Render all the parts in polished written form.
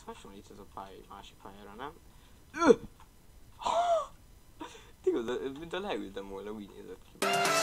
hasonlít ez a pálya egy másik pályára, nem? Igaz, mint a leültem volna, úgy nézett ki.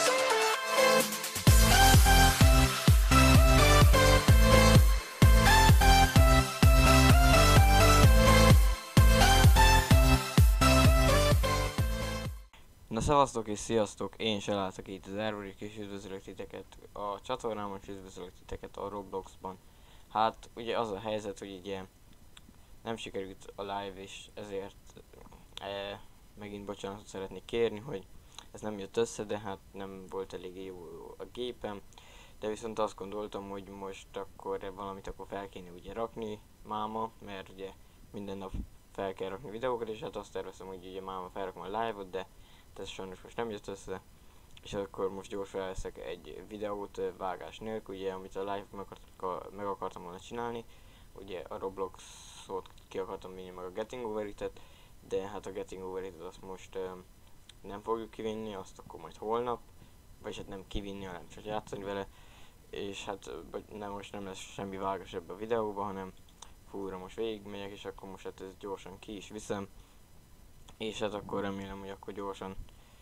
Na szevasztok és sziasztok, én Seláta 2000 és üdvözlök titeket a csatornámon, és üdvözlök titeket a Robloxban. Hát ugye az a helyzet, hogy ugye nem sikerült a live, és ezért megint bocsánatot szeretnék kérni, hogy ez nem jött össze, de hát nem volt elég jó a gépem. De viszont azt gondoltam, hogy most akkor valamit akkor fel kéne ugye rakni máma, mert ugye minden nap fel kell rakni videókat, és hát azt terveztem, hogy ugye máma felrakom a live-ot, de ez sajnos most nem jött össze, és akkor most gyorsan elveszek egy videót vágás nélkül, ugye, amit a live meg akartam volna csinálni, ugye a Robloxot ki akartam vinni, meg a Getting Over It-et, de hát a Getting Over It-et azt most nem fogjuk kivinni, azt akkor majd holnap, vagy hát nem kivinni, hanem csak játszani vele, és hát most nem lesz semmi vágás ebbe a videóba, hanem fúra most végigmegyek, és akkor most hát ezt gyorsan ki is viszem, és hát akkor remélem, hogy akkor gyorsan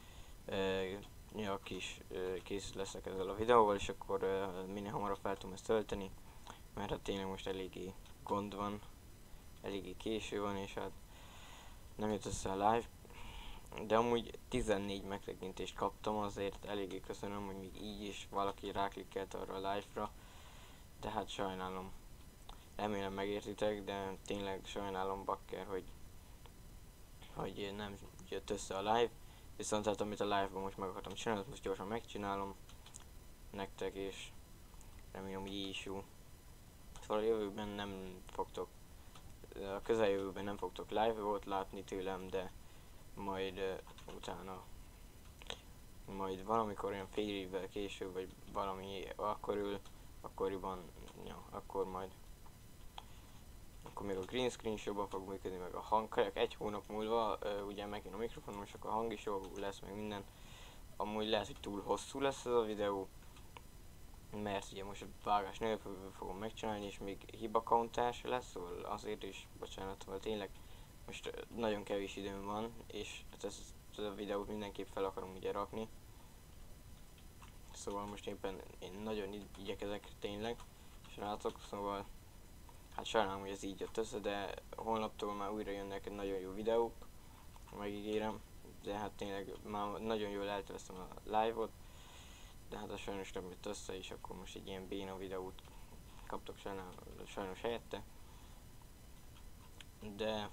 kész leszek ezzel a videóval, és akkor minél hamarabb fel tudom ezt tölteni, mert hát tényleg most eléggé gond van, eléggé késő van, és hát nem jött össze a live, de amúgy 14 megtekintést kaptam, azért eléggé köszönöm, hogy még így is valaki ráklikkelt arra a live-ra, de hát sajnálom, remélem megértitek, de tényleg sajnálom bakker, hogy nem jött össze a live, viszont hát amit a live-ban most meg akartam csinálni, most gyorsan megcsinálom nektek, és remélem, hogy így is jó. Szóval a jövőben nem fogtok, a közeljövőben nem fogtok live-ot látni tőlem, de majd utána, majd valamikor olyan fél évvel később, vagy valami akkoriban, ja, akkor még a green screen showban fog működni, meg a hangkajak. Egy hónap múlva ugye megint a mikrofonom, és akkor a hang is jó lesz, meg minden. Amúgy lehet, hogy túl hosszú lesz ez a videó, mert ugye most a vágás nélkül fogom megcsinálni, és még hibakauntás lesz, szóval azért is bocsánat, mert tényleg most nagyon kevés időm van, és hát ezt a videót mindenképp fel akarom ugye rakni. Szóval most éppen én nagyon igyekezek tényleg, srácok, szóval hát sajnálom, hogy ez így jött össze, de holnaptól már újra jönnek nagyon jó videók, megígérem, de hát tényleg már nagyon jól elterveztem a live-ot, de hát a sajnos nem jött össze, és akkor most egy ilyen béna videót kaptok sajnos helyette. De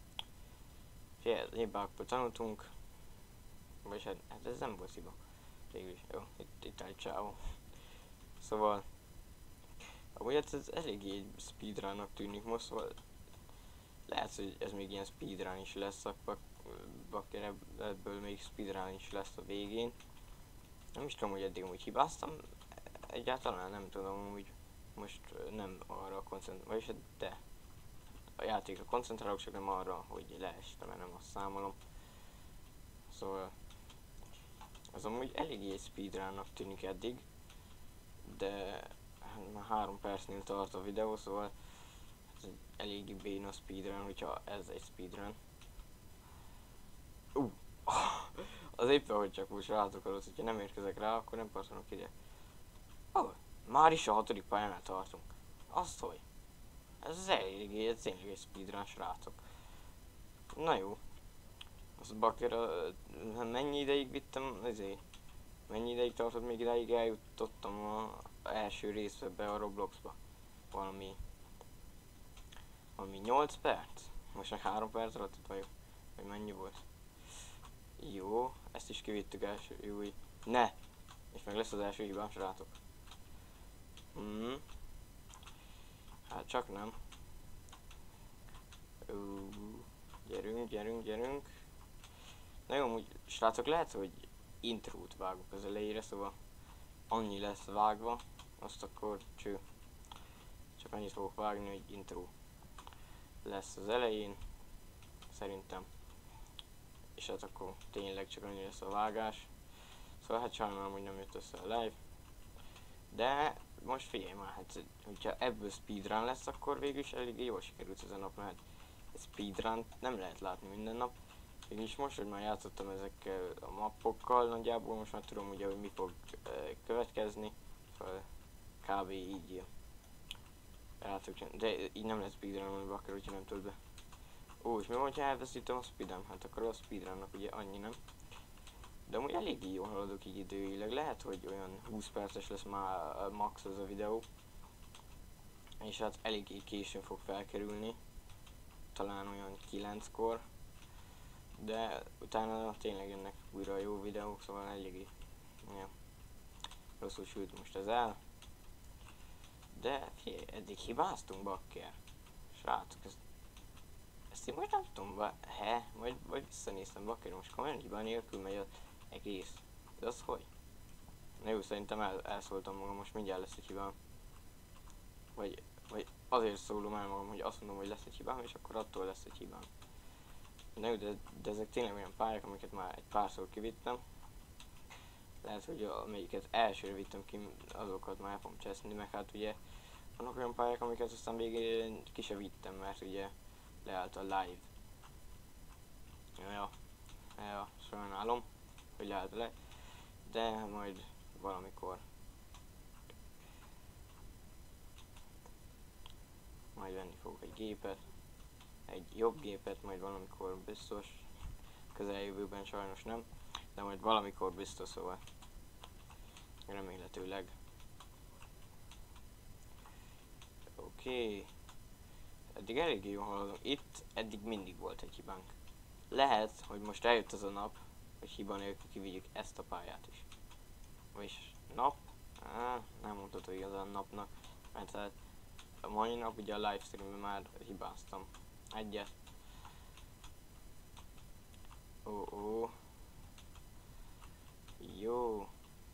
hibákból tanultunk, vagy hát ez nem volt hiba, végülis, jó, itt áll csávó. Szóval amúgy ez eléggé speedrunnak tűnik most, szóval lehet, hogy ez még ilyen speedrun is lesz, bakker ebből még speedrun is lesz a végén. Nem is tudom, hogy eddig amúgy hibáztam, egyáltalán nem tudom, hogy most nem arra koncentrálok, vagyis de a játékra koncentrálok, csak nem arra, hogy leestem, mert nem azt számolom. Szóval az amúgy eléggé speedrunnak tűnik eddig, de már 3 percnél tart a videó, szóval ez egy eléggé béna speedrun, hogyha ez egy speedrun. Az éppen, hogy csak most rátok alatt, hogyha nem érkezek rá, akkor nem tartanak ide. Már is a 6. pályánál tartunk. Azt hogy? Ez eléggé, ez tényleg egy speedrun, srácok. Na jó. Az bakker, mennyi ideig vittem, mennyi ideig tartott, még ideig eljutottam az első részbe a Robloxba. Valami 8 perc? Most meg 3 perc alatt itt vagyok. Vagy mennyi volt? Jó, ezt is kivittük első, jó, ne! És meg lesz az első hibám, srácok. Hát csak nem. Gyerünk. Na jó, úgy srácok, lehet, hogy intrót vágok az elejére, szóval annyi lesz vágva, azt akkor csak annyit fogok vágni, hogy intro lesz az elején, szerintem. És hát akkor tényleg csak annyi lesz a vágás. Szóval hát sajnálom, hogy nem jött össze a live. De most figyelj már, hát hogyha ebből speedrun lesz, akkor végül is elég jól sikerült ez a nap, mert speedrun nem lehet látni minden nap. Mégis most, hogy már játszottam ezekkel a mappokkal, nagyjából most már tudom ugye, hogy mi fog következni. Szóval kb. Így de így nem lesz speedrun, akkor úgyhogy nem tölt be. Ó, és mi van, ha elveszítem a speedrun? Hát akkor a speedrunnak ugye annyi, nem? De amúgy eléggé jól haladok így időileg. Lehet, hogy olyan 20 perces lesz már max az a videó. És hát eléggé későn fog felkerülni. Talán olyan 9-kor. De utána tényleg jönnek újra jó videók, szóval eléggé... Ja. Rosszul sült most ez el. De figyelj, eddig hibáztunk, bakker. Srácok, ezt én most nem tudom, majd visszanéztem, bakker, most komolyan hiba nélkül megy az egész. De az hogy? Na jó, szerintem elszóltam magam, most mindjárt lesz egy hibám. Vagy azért szólom el magam, hogy azt mondom, hogy lesz egy hibám, és akkor attól lesz egy hibám. Na jó, de ezek tényleg olyan pályák, amiket már egy párszor kivittem. Lehet, hogy amelyiket elsőre vittem ki, azokat már el fogom cseszni, meg hát ugye vannak olyan pályák, amiket aztán végén ki se vittem, mert ugye leállt a live. Ja, sajnálom, hogy leállt a live, de majd valamikor. Majd venni fogok egy gépet, egy jobb gépet, majd valamikor biztos, közeljövőben sajnos nem, de majd valamikor biztos, szóval remélhetőleg. Oké. Eddig eléggé jól haladunk. Itt eddig mindig volt egy hibánk. Lehet, hogy most eljött az a nap, hogy hiba nélkül kivigyük ezt a pályát is. Vagyis nap? Nem mondható igazán napnak, mert hát a mai nap ugye a livestreamben már hibáztam. Egyet. Ó. Jó.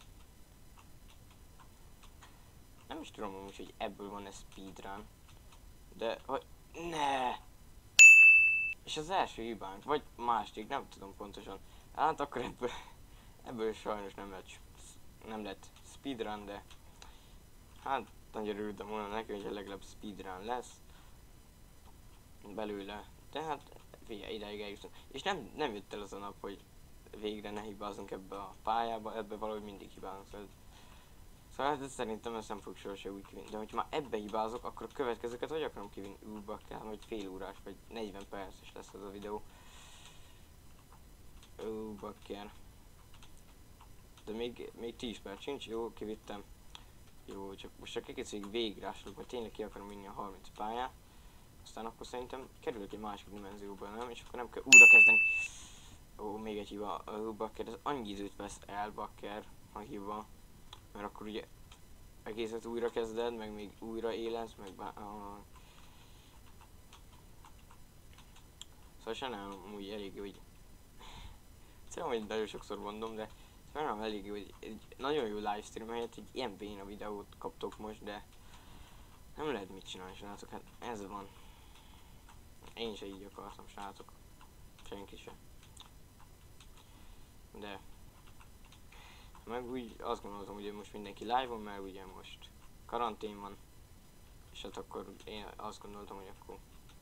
Nem is tudom amúgy, hogy ebből van ez speedrun. De, hogy... Ne! És az első hibánk, vagy másik, nem tudom pontosan. Hát akkor ebből sajnos nem lett speedrun, de... Hát, nagyon örültem volna neki, hogy legalább speedrun lesz. Belőle. De hát, figyelj, ideig eljutunk. És nem jött el az a nap, hogy végre ne hibázunk ebbe a pályába, ebbe valahogy mindig hibázunk. Szóval hát szerintem ezt nem fog sohasem úgy kivinni. De hogyha már ebbe hibázok, akkor a következőket hogy akarom kivinni? Bakker, hogy fél órás, vagy 40 perces lesz az a videó. Bakker. De még 10 perc sincs, jó, kivittem. Jó, most csak egész végigrásolok, mert tényleg ki akarom vinni a 30 pályát. Aztán akkor szerintem kerülök egy másik dimenzióba, nem? És akkor nem kell újra kezdeni. Ó, még egy hiba. Bakker, ez annyi időt vesz el, bakker, a hiba. Mert akkor ugye egészet újra kezded, meg még újra élesz, meg Szóval sajnálom úgy elég, hogy... Szerintem, hogy nagyon sokszor mondom, de sajnálom elég, hogy egy nagyon jó livestream helyett egy ilyen béna videót kaptok most, de nem lehet mit csinálni, srácok, hát ez van. Én se így akartam, srácok. Senki se. De... Meg úgy azt gondoltam, hogy most mindenki live-on, mert ugye most karantén van. És hát akkor én azt gondoltam, hogy akkor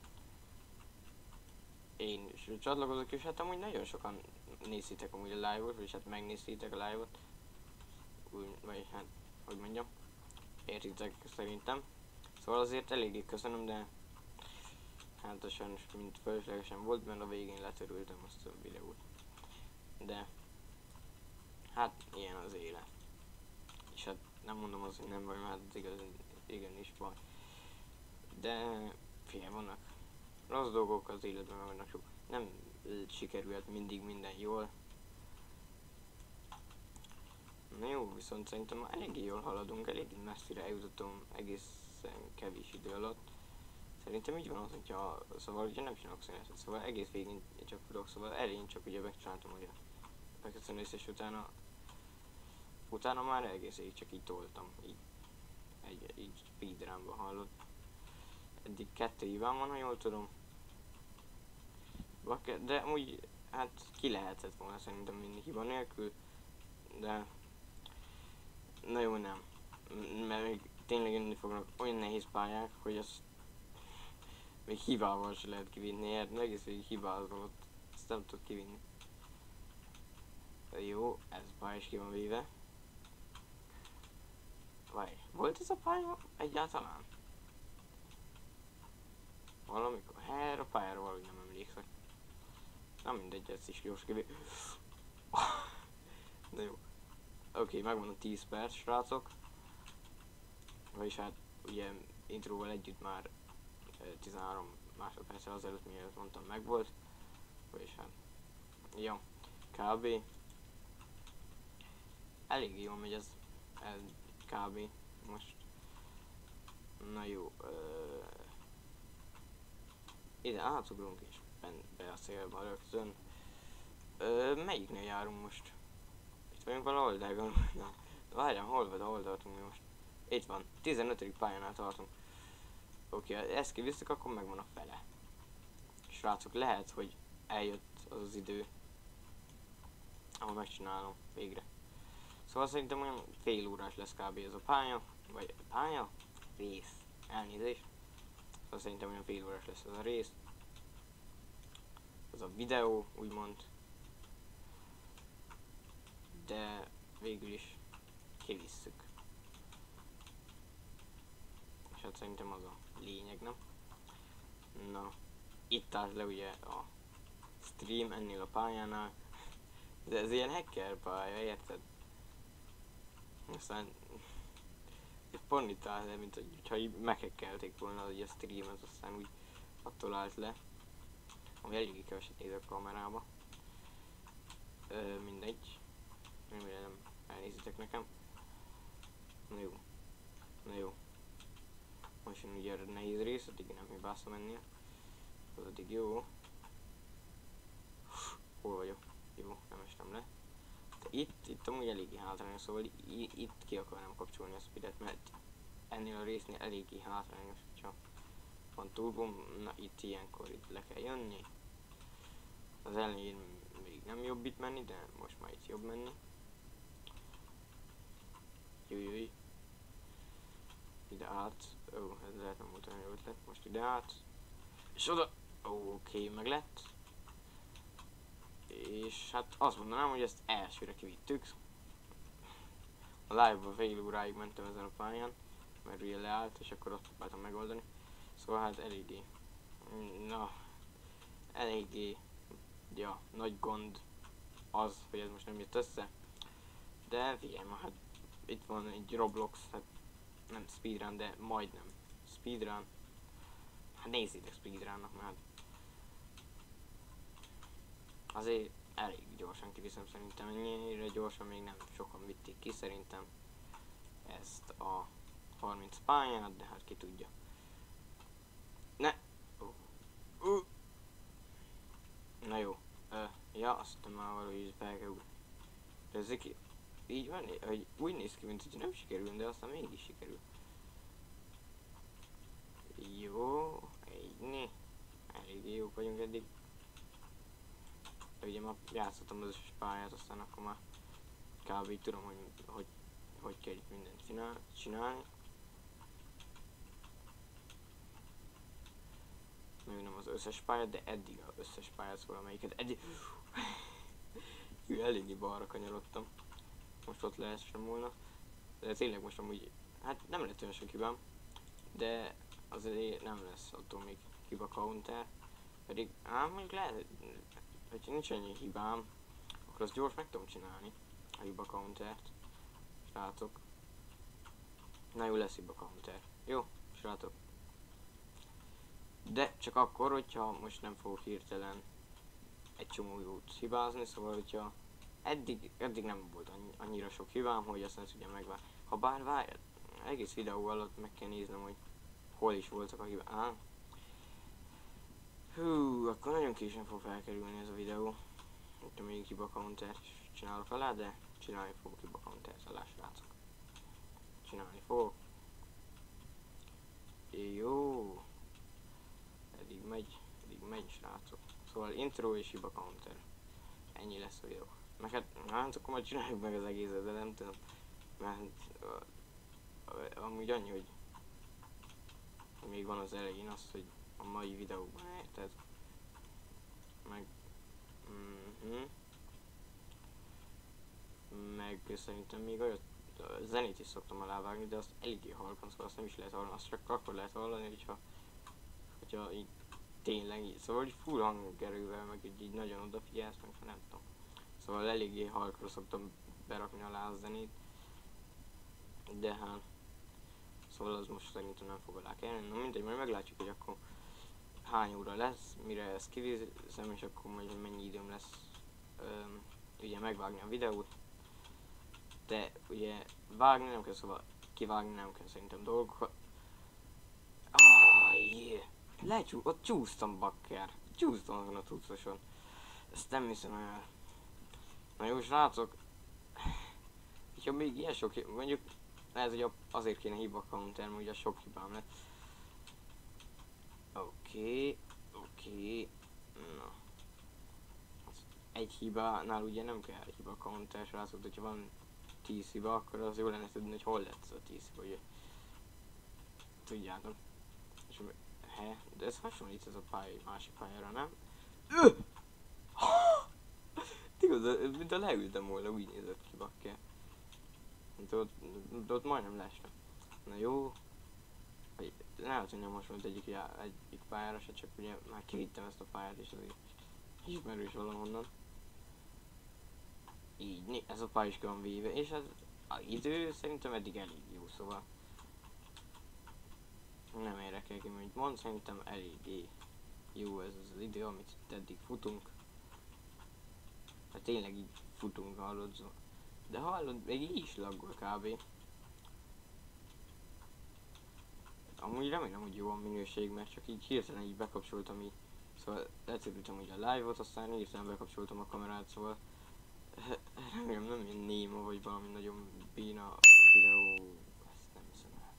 én is csatlakozok, és hát amúgy nagyon sokan nézitek amúgy a live-ot, és hát megnéztétek a live-ot. Vagy hát, hogy mondjam, értitek szerintem. Szóval azért eléggé köszönöm, de hát az sajnos mint fölöslegesen volt, mert a végén letörültem azt a videót. De hát ilyen az élet. És hát nem mondom azt, hogy nem baj, mert hát igenis baj. De figyelj, vannak rossz dolgok az életben, vannak sok. Nem sikerült mindig minden jól. Na jó, viszont szerintem eléggé jól haladunk, eléggé messzire eljutottam egészen kevés idő alatt. Szerintem így van az, hogyha szóval ugye nem csinálok szünetet, szóval egész végén csak tudok, szóval elején csak ugye megcsináltam ugye megköszönést, és utána már egész így csak így toltam, így speedrunba hallott. Eddig 2 hibám van, ha jól tudom. De úgy, hát ki lehetett volna szerintem mindig hiba nélkül, de na jó, nem. mert még tényleg jönni fognak olyan nehéz pályák, hogy azt még hibával se lehet kivinni, egész végig hibázol ott, azt nem tud kivinni. Jó, ez a pálya is ki van véve. Várj, volt ez a pálya egyáltalán? Valamikor? Erre a pályára valahogy nem emlékszek. Nem mindegy, ez is gyors kivé. De jó. Oké, megvan a 10 perc, srácok. Vagyis hát ugye intróval együtt már 13 másodperccel azelőtt, mielőtt mondtam, megvolt. Vagyis hát, ja, kb. Elég jól megy ez kb. Most. Na jó, ide átugrunk és be a szélbe rögtön. Melyiknél járunk most? Itt vagyunk valahol, de na, várjál, hol tartunk mi most? Itt van, 15. pályánál tartunk. Oké, ezt kivisszük, akkor megvan a fele. Srácok, lehet, hogy eljött az az idő, ahol megcsinálom végre. Szóval szerintem olyan fél órás lesz kb. Ez a pálya, vagy pálya? Rész. Elnézést. Szóval szerintem olyan fél órás lesz ez a rész. Ez a videó, úgymond. De végül is kivisszük. És hát szerintem az a lényeg, nem? Na, itt állt le ugye a stream ennél a pályánál. De ez ilyen hacker pálya, érted? Aztán pont itt állt le, mint hogyha így meghekkelték volna hogy a streamet, aztán úgy attól állt le. Ami eléggé keveset nézek a kamerába. Mindegy. Remélem elnézitek nekem. Na jó. Na jó. Most jön ugye a nehéz rész, addig nem hibáztam ennél. Az addig jó. Hol vagyok? Jó, nem estem le. De itt amúgy eléggé hátrányos, szóval itt ki akarnám kapcsolni a speedet, mert ennél a résznél eléggé hátrányos, hogyha van turbom, na itt ilyenkor itt le kell jönni. Az elején még nem jobb itt menni, de most már itt jobb menni. Jöjj. Ide át. Ó, ez lehet nem volt olyan jó ötlet. Most ide át. És oda. Oké, meg lett. És hát azt mondanám, hogy ezt elsőre kivittük. A live-ban fél óráig mentem ezen a pályán, mert ugye leállt, és akkor azt próbáltam megoldani. Szóval hát eléggé, na, eléggé, ja, nagy gond az, hogy ez most nem jött össze. De figyelj ma, hát itt van egy Roblox, hát nem speedrun, de majdnem speedrun. Hát nézzétek speedrunnak, mert azért elég gyorsan kiviszem szerintem, ennyire gyorsan még nem sokan vitték ki szerintem ezt a 30 pályát, de hát ki tudja. Ne! Na jó, ja, azt hiszem már valahogy fel kell ugrani. De ez így van, hogy úgy néz ki, mint hogy nem sikerül, de aztán mégis sikerül. Jó, egy elég jók vagyunk eddig. De ugye már játszottam az összes pályát, aztán akkor már kb. Így tudom, hogy kell itt mindent csinálni. Még nem az összes pályát, de eddig az összes pályát, szóval amelyiket eddig... eléggé balra kanyarodtam. Most ott lehessen volna. De tényleg most amúgy, hát nem lett olyan sok hibám. De azért nem lesz attól még hiba counter. Pedig, mondjuk lehet, hogyha nincs ennyi hibám, akkor azt gyors meg tudom csinálni, a hiba countert. Srácok. Na jó, lesz hiba counter. Jó, srácok. De csak akkor, hogyha most nem fogok hirtelen egy csomó jót hibázni, szóval hogyha eddig nem volt annyira sok hibám, hogy azt nem tudjam megvárni. Ha bár várj, egész videó alatt meg kell néznem, hogy hol is voltak a hibák. Hú, akkor nagyon későn fog felkerülni ez a videó. Hogyha még hiba countert csinálok alá, de csinálni fogok hiba countert alá, srácok. Csinálni fogok. Jó. Eddig megy, srácok. Szóval intro és hiba counter. Ennyi lesz a videó. Meg hát akkor majd csináljuk meg az egészet, de nem tudom. Mert amúgy annyi, hogy még van az elején az, hogy a mai videóban érted? Meg... Meg szerintem még olyat, a zenét is szoktam alávágni, de azt eléggé halkan, szóval azt nem is lehet hallani, azt csak akkor lehet hallani, hogyha így tényleg így, szóval hogy full hangerővel, meg így nagyon odafigyelsz, meg nem tudom. Szóval eléggé halkra szoktam berakni alá a zenét, de hát, szóval az most szerintem nem fog alá kelleni. Na mindegy, majd meglátjuk, hogy akkor hány óra lesz, mire ezt kiviszem, és akkor majd mennyi időm lesz ugye megvágni a videót. De ugye vágni nem kell, szóval kivágni nem kell szerintem dolgokat. Ott csúsztam, bakker. Csúsztam azon a tucoson. Ezt nem hiszem el. Na jó, srácok. Ha még ilyen sok, mondjuk ez ugye azért kéne hiba counter, mert ugye sok hibám lett. Oké. Na. Egy hibánál ugye nem kell hiba counter, srácok, hogyha van 10 hiba, akkor az jó lenne tudni, hogy hol lett ez a 10 hiba, ugye. Tudjátok. És de ez hasonlít ez a pálya egy másik pályára, nem? Igaz, mint a leültem volna, úgy nézett ki, bakker. Ott majdnem leestem. Na jó. Lehet, hogy nem hasonlít egyik pályára se, csak ugye már kivittem ezt a pályát, és azért ismerős valahonnan. Így, ez a pálya is ki van véve, és ez az idő szerintem eddig elég jó, szóval nem érdekel ki, mint mond, szerintem eléggé jó ez az idő, amit eddig futunk. Hát tényleg így futunk, hallod, de hallod, még így is laggol kb. Amúgy remélem, hogy jó a minőség, mert csak így hirtelen így bekapcsoltam így. Szóval lecerültem ugye a live-ot, aztán hirtelen bekapcsoltam a kamerát, szóval remélem nem ilyen néma, vagy valami nagyon béna videó. Ezt nem hiszem el.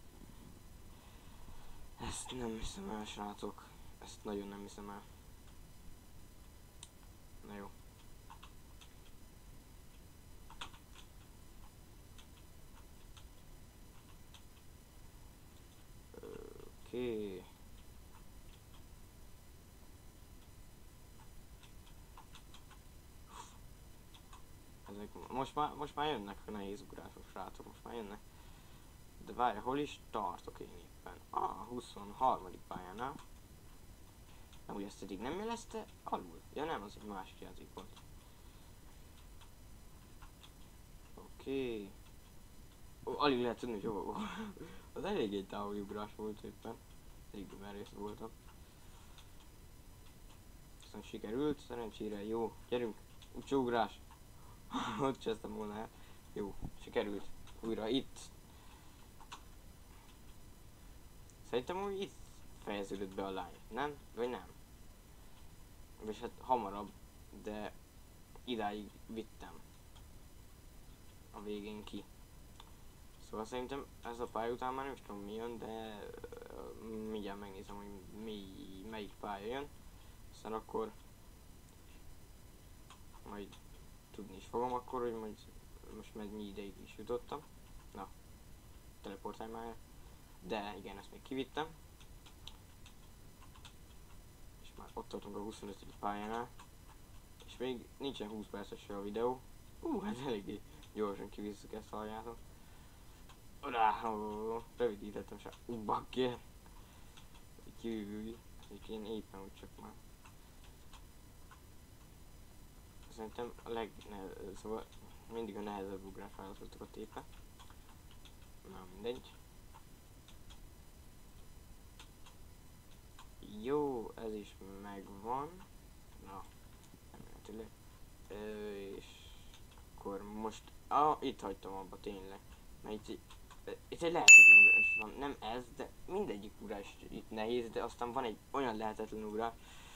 Ezt nem hiszem el, srácok. Ezt nagyon nem hiszem el. Na jó. Oké. Ezek most már jönnek a nehéz ugrások, srácok, most már jönnek. De várj, hol is tartok én éppen? 23. pályánál. Nem, úgy ezt eddig nem jelezte? Alul. Ja nem, az egy másik játék volt. Oké. Alig lehet tudni, hogy hova. Az eléggé távoli ugrás volt éppen. Elég merész voltam. Aztán sikerült, szerencsére, jó. Gyerünk, úcsóugrás. Ott csesztem volna el. Jó, sikerült. Újra itt. Szerintem úgy itt fejeződött be a live, nem? Vagy nem? És hát hamarabb, de idáig vittem. A végén ki. Szóval szerintem ez a pálya után már nem is tudom mi jön, de mindjárt megnézem, hogy melyik pálya jön. Aztán akkor majd tudni is fogom akkor, hogy majd most mennyi ideig is jutottam. Na, teleportálj már el. De igen, ezt még kivittem. És már ott tartunk a 25. pályánál. És még nincsen 20 perces a videó. Hát eléggé gyorsan kivisszük ezt, halljátok. Rövidítettem se. Bakker. Úgyhogy én éppen úgy csak már. Szerintem szóval mindig a nehezebb ugrás választottak éppen. Na mindegy. Jó, ez is megvan. Na, remélhetőleg. És akkor most... itt hagytam abba tényleg. Mert itt egy lehetetlen ugrás van. Nem ez, de mindegyik ugrás itt nehéz, de aztán van egy olyan lehetetlen ugrás.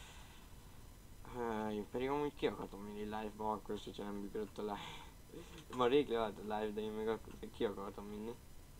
Én pedig amúgy ki akartam vinni live-ba, akkor is, hogyha nem működött a live. Már rég leállt a live, de én még akkor ki akartam vinni.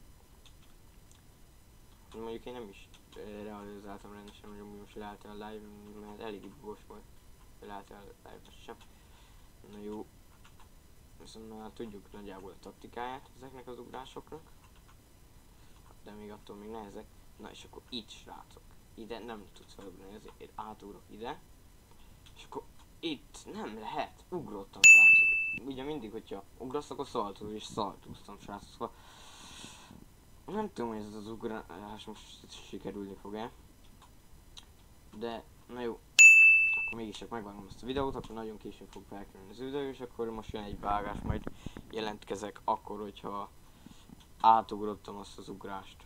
Mondjuk én nem is realizáltam rendesen, hogy amúgy most leállt a live, mert elég bugos volt. Leállt a live-ba sem. Na jó. Viszont már tudjuk nagyjából a taktikáját ezeknek az ugrásoknak. de még attól még nehezek. Na és akkor itt, srácok. Ide nem tudsz felugrani, ezért átugrok ide. És akkor itt nem lehet. Ugrottam, srácok. Ugye mindig, hogyha ugrasz, akkor szaltó, és szaltóztam, srácok. Szóval nem tudom, hogy ez az ugrás most sikerülni fog-e. De, na jó. Akkor mégis csak megvágom ezt a videót, akkor nagyon későn fog felkerülni az videó, és akkor most jön egy vágás, majd jelentkezek akkor, hogyha átugrottam azt az ugrást.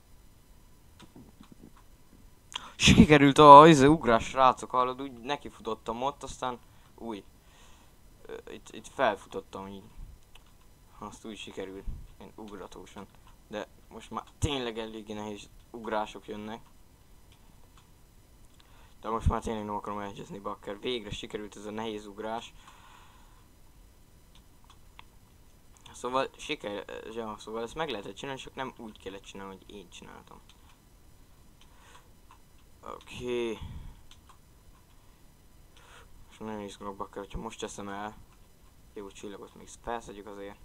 Sikerült az ugrás, srácok, hallod, úgy nekifutottam ott, aztán új. Itt felfutottam így. Azt úgy sikerült, én ugratósan. De most már tényleg eléggé nehéz ugrások jönnek. De most már tényleg nem akarom elhegyezni, bakker. Végre sikerült ez a nehéz ugrás. Szóval szóval ezt meg lehetett csinálni, csak nem úgy kellett csinálni, hogy én csináltam. Oké. Most nagyon izgulok, bakker, hogyha most teszem el. Jó csillagot még felszedjük azért.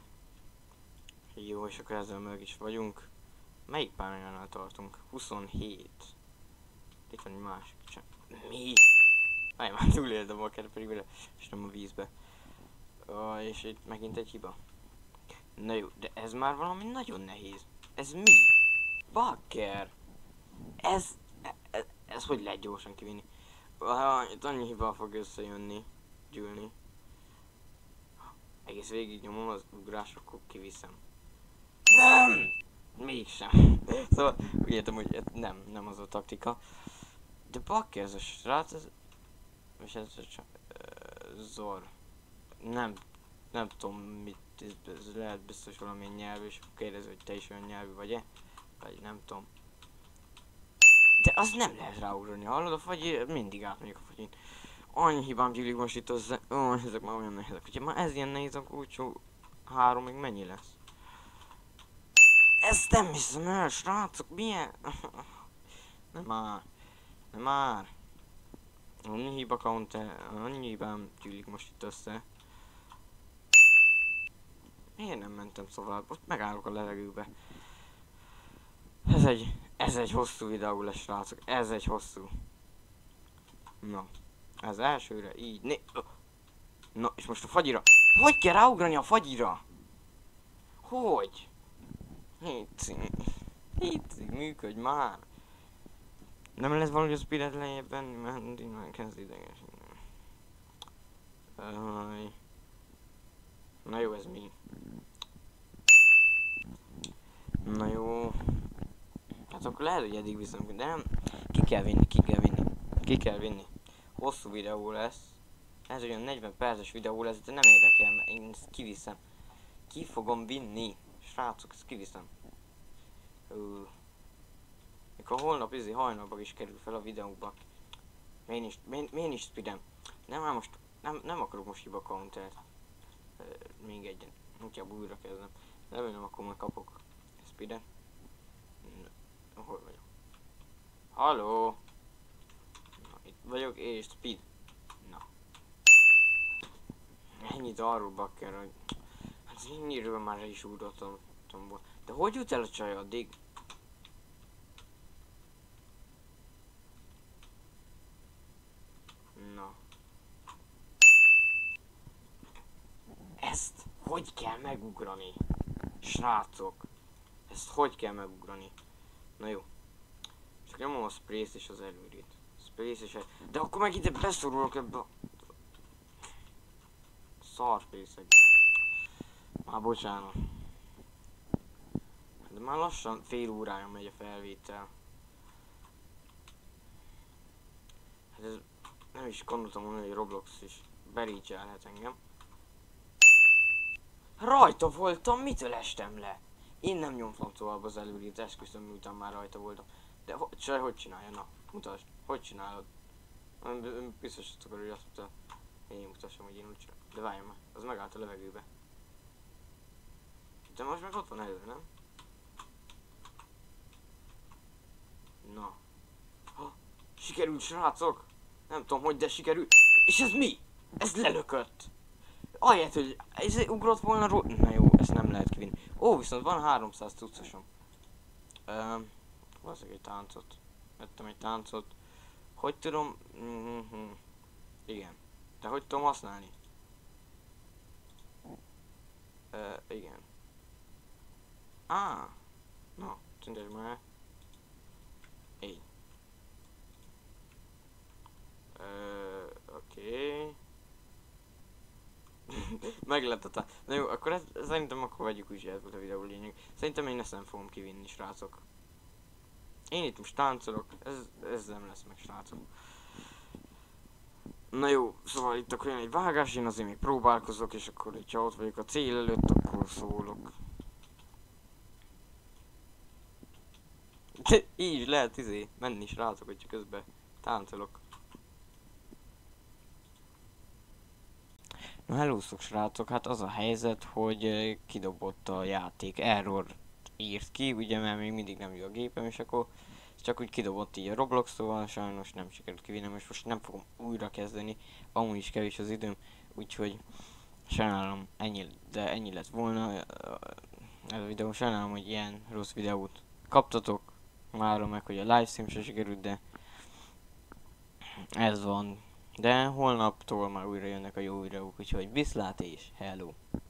Jó, és akkor ezzel meg is vagyunk. Melyik pályánál tartunk? 27. Itt van egy másik. Mi? Aj, már túléltem a kereperibe, és nem a vízbe. És itt megint egy hiba. Na jó, de ez már valami nagyon nehéz. Ez mi? Bakker! Ez hogy lehet gyorsan kivinni? Itt annyi hiba fog összejönni, gyűlni. Egész végig nyomom az ugrás, akkor kiviszem. Nem! Mégsem. Szóval úgy értem, hogy nem az a taktika. De bakker, ez a srác, és ez csak Zor. Nem tudom mit, ez lehet biztos valamilyen nyelv, és akkor kérdezi, hogy te is olyan nyelvű vagy-e? Vagy nem tudom. De az nem lehet ráugrani, hallod? A fagyi mindig átmegyek a fagyin. Annyi hibám gyűlik most itt hozzá. Ezek már olyan nehezek. Hogyha már ez ilyen nehéz, akkor úgy 3 még mennyi lesz? Ezt nem hiszem el, srácok, milyen? Nem már. Annyi hibám gyűlik most itt össze. Miért nem mentem szóval? Most megállok a levegőbe. Ez egy hosszú videó lesz, srácok. Ez egy hosszú. Na. Ez elsőre így. Na, és most a fagyira. Hogy kell ráugrani a fagyira? Hogy? Hici, működj már. Nem lesz valahogy a speedet lejjebb venni, mert innen kezd idegesíteni. Na jó, ez mi? Na jó. Hát akkor lehet, hogy eddig viszont, de nem. Ki kell vinni. Hosszú videó lesz. Ez olyan 40 perces videó lesz, de nem érdekel, mert én ezt kiviszem. Ki fogom vinni. Srácok, ezt kiviszem. Mikor holnap hajnalban is kerül fel a videóba. Miért nincs speedem? Nem akarok most hiba countert. Még egyen. Inkább újra kezdem. Remélem akkor majd kapok speedet. Hol vagyok? Halló! Na, itt vagyok és speed. Na. Ennyit arról, bakker, hogy... Hát ennyiről már is úrottam. De hogy jut el a csaj addig? Na. Ezt hogy kell megugrani? Srácok. Ezt hogy kell megugrani? Na jó. Csak nyomom a space és az előrét. Space és de akkor meg ide beszorulok ebbe a... szar space-ekbe. Már bocsánat. De már lassan fél órája megy a felvétel. Hát ez... nem is gondoltam volna, hogy Roblox is bericselhet engem. Rajta voltam, mitől estem le? Én nem nyomtam tovább az előrét, esküszöm, miután már rajta voltam. De csaj, hogy csinálja? Na, mutasd. Hogy csinálod? Biztos akkor, hogy azt mondta, én mutassam, hogy én úgy csinálom. De várjam már, az megállt a levegőbe. De most meg ott van elő, nem? Na. Ha, sikerült, srácok! Nem tudom, hogy, de sikerült. És ez mi? Ez lelökött. Ahelyett, hogy ez ugrott volna Na jó, ezt nem lehet kivinni. Ó, viszont van 300 cuccosom. Valószínűleg egy táncot. Vettem egy táncot. Hogy tudom... Igen. De hogy tudom használni? Igen. Na, tündesd már. Így. Oké. Meglepett. Na jó, akkor szerintem akkor vegyük úgy, ez volt a videó lényeg. Szerintem én ezt nem fogom kivinni, srácok. Én itt most táncolok, ez nem lesz meg, srácok. Na jó, szóval itt akkor jön egy vágás, én azért még próbálkozok, és akkor, hogyha ott vagyok a cél előtt, akkor szólok. Így lehet menni, srácok, hogyha közben táncolok. Na hellóztok, srácok, hát az a helyzet, hogy kidobott a játék, error írt ki, ugye, mert még mindig nem jó a gépem, és akkor csak úgy kidobott így a Roblox-tól, sajnos nem sikerült kivinnem, és most nem fogom újra kezdeni, amúgy is kevés az időm, úgyhogy sajnálom, ennyi lett volna ez a videó, sajnálom, hogy ilyen rossz videót kaptatok, várom meg, hogy a livestream se sikerült, de ez van. De holnaptól már újra jönnek a jó videók, úgyhogy viszlát és hello!